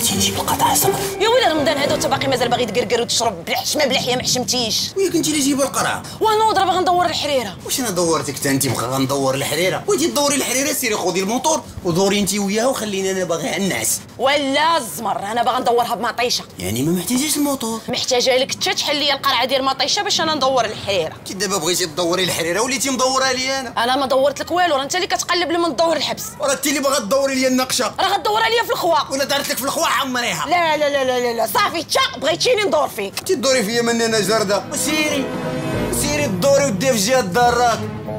بغيتي نجيب القطع سمر. يا ويلي رمضان هذا وانت باقي مازال باغي تقرقر وتشرب بلا حشمه بلا حياه ما حشمتيش. ويا كنتي اللي جايبه القرعه. ونوض باغا ندور الحريره. واش انا دورتك حتى انت بغا غندور الحريره؟ بغيتي تدوري الحريره سيري خذي الموطور ودوري انت وياها وخليني انا باغي النعس. ولا الزمر انا باغا ندورها بمطيشه. يعني ما محتاجاش الموطور. محتاجه لك انت تحل لي القرعه ديال مطيشه باش انا ندور الحريره. كي دابا بغيتي تدوري الحريره وليتي مدورها لي انا ما دورت لك والو، راه انت اللي كتقلب لما تدور الحبس. وراه انت اللي باغا تدوري لي النقشه. راه غدورها لي في الخوا ولا دارت لك في الخوا عمريها. لا لا لا لا لا صافي تا بغيتيني ندور فيك. انت تدوري فيا من انا جرده. سيري دوري ودي في جهه دراك.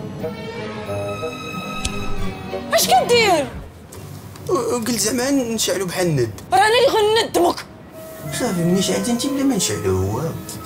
اش كدير؟ قلت زعما نشعلو بحال الند. راه انا اللي غندمك. صافي مني شعلت انت بلا ما نشعلو هو.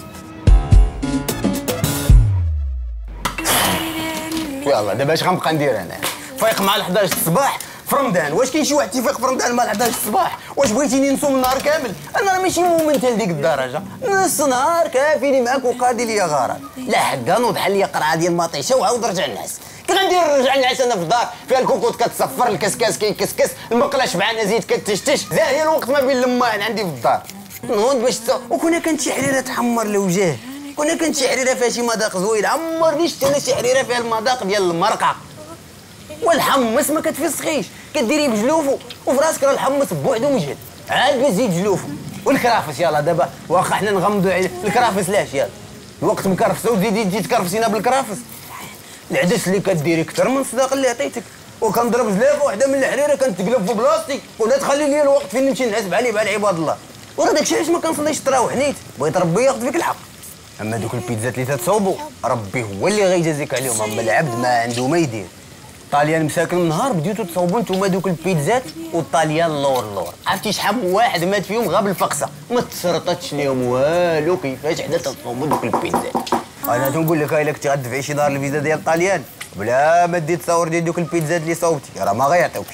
يلا دابا اش غنبقى ندير انا؟ فايق مع 11 الصباح في رمضان. واش كاين شي واحد تيفيق في رمضان مع 11 الصباح؟ واش بغيتيني نصوم النهار كامل؟ انا راه ماشي مؤمن حتى لديك الدرجه. نص نهار كافيني معاك وقاضي ليا غرض. لا حكا نوض حل لي قرعه ديال مطيشه وعاود رجع النعاس. كي غندير نرجع النعاس انا في الدار فيها الكوكوط كتصفر، الكسكاس كيكسكس، المقله شبعانه زيد كتشتش، زاهيه الوقت ما بين لماعن عندي في الدار. نوض باش وكنا كانت شي حريره تحمر الوجه، كنا كانت شي حريره فيها شي مذاق زوين. عمرني شفت انا شي حريره فيها المذاق ديال المرقه والحمص ما كتفسخيش، كديري بجلوفو وفي راسك راه الحمص بوحدو مجهد، عاد بزيد جلوفو. والكرافس يلا دابا واخا حنا نغمضوا عليه الكرافس لاش يلا الوقت مكرفسه وتزيدي انت تكرفسينا بالكرافس. العدس اللي كديري كثر من الصداق اللي عطيتك، وكنضرب زلافه وحده من الحريره كنتقلب في بلاصتي ولا تخلي لي الوقت فين نمشي نحسب عليه مع عباد الله. وراه داكشي علاش ما كنصليش التراويح نيت، بغيت ربي ياخذ فيك الحق. اما دوك البيتزات اللي تتصوبوا ربي هو اللي غيجازيك عليهم، اما العبد ما عنده ما يدير. الطاليان مساكن النهار بديتو تصوبوا نتوما دوك البيتزات والطاليان اللور. عرفتي شحال من واحد مات فيهم غاب الفقصه، ما تسرطتش ليهم والو كيفاش حدا تصوبوا دوك البيتزات. انا تنقول لك الا كنتي غتدفعي شي دار الفيزا ديال الطاليان بلا ما دي تصور ديال دوك البيتزات اللي صوبتي راه ما غيعطيوكش.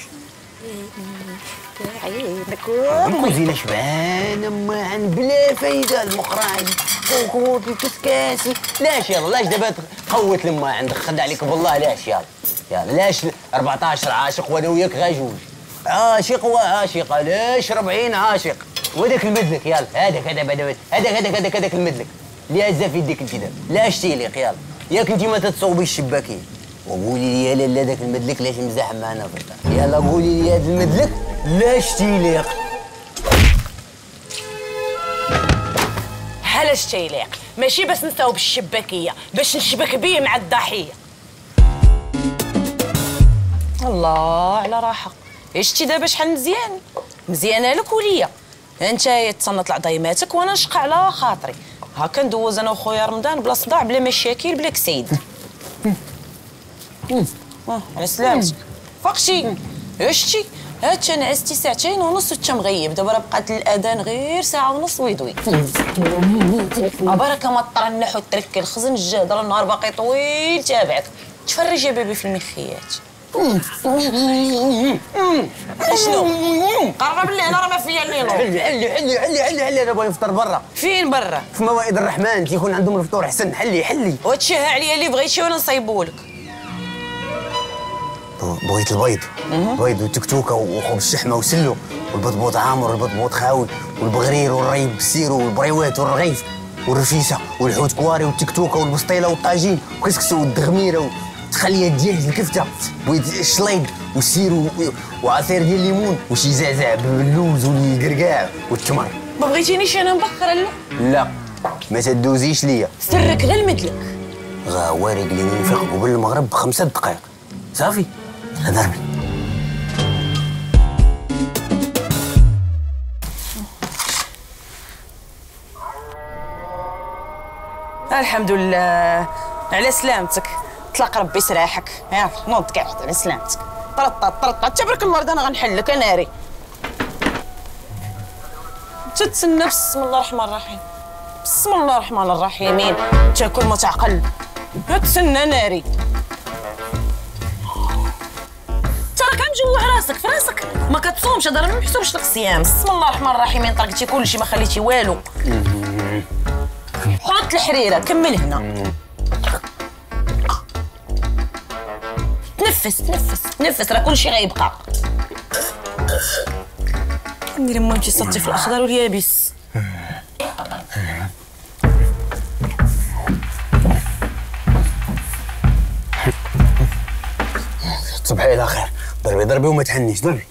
كوزينه شبعانه معن بلا فايده، المخراج كوكوط الكسكاسي. لاش يلا لاش دابا تقوت لما عندك خد عليك بالله لاش يلا لاش 14 عاشق وانا وياك غاجوج عاشق وعاشقه لاش 40 عاشق وهذاك المدلك يلا هذاك المدلك اللي هزه في يديك انت دابا لاش تيليق يلا ياك انت ما تتصوبيش الشباكين وقولي لي لالا داك المدلك لاش مزاحم معنا في الدار. يلا قولي لي هذا المدلك لاش تيليق. علاش تيليق؟ ماشي باش نصاوب الشباكيه، باش نشبك بيه مع الضحيه. الله على راحه. شتي دابا شحال مزيانه لك وليا. انت تصنت لعظيماتك وانا نشقى على خاطري. هاكا ندوز انا وخويا رمضان بلا صداع بلا مشاكل بلا كسيد. على سلامتك. فقشي شتي هاتشا نعستي ساعتين ونص وانت مغيب، دابا راه بقات الاذان غير ساعه ونص ويدوي. بركه ما طرنح وتركي الخزن الجهد راه النهار باقي طويل تابعك. تفرج يا بيبي في المخيات. شنو؟ قرب لي انا راه ما فيا الليل. حلي انا بغي نفطر برا. فين برا؟ في موائد الرحمن تيكون عندهم الفطور احسن. حلي وتشهى عليا اللي بغيتي وانا نصايبولك. بغيت البيض والتكتوكه وخبز الشحمه وسلو والبطبوط عامر والبطبوط خاوي والبغرير والريب بالسيرو والبريوات والرغيف والرفيسه والحوت كواري والتكتوكه والبسطيله والطاجين وكسكسو والدغميره وتخليه الدجاج الكفته بغيت الشليض والسيرو وعصير ديال الليمون وشي زعزع باللوز والقرقاع والتمر. ما بغيتينيش انا مبكره؟ لا ما تدوزيش ليا سرك غير المدلك. غوارق اللي ننفق قبل المغرب ب5 دقائق صافي ضربي. الحمد لله على سلامتك. طلق ربي سراحك. يلا نوض قاعد على سلامتك. طرط تبارك الله انا غنحلك ناري. تتسنى بسم الله الرحمن الرحيم. بسم الله الرحمن الرحيم. تاكل ما تعقل. تسنى ناري. جوه راسك في راسك ما كتصومش، هذا ما محسوبش لك الصيام. بسم الله الرحمن الرحيم. طرقتي كلشي ما خليتي والو. حط الحريره كمل هنا. تنفس راه كلشي غيبقى. ندير مامتي صطي في الاخضر واليابس. تصبحي على خير. ضربي وما تحنيش. ضربي.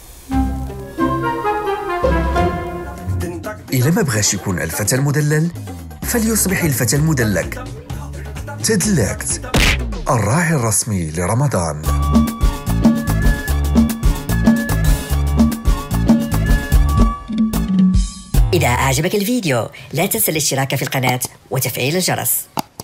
إلا ما بغاش يكون الفتى المدلل فليصبح الفتى المدلك. تدلكت، الراعي الرسمي لرمضان. إذا أعجبك الفيديو لا تنسى الاشتراك في القناة وتفعيل الجرس.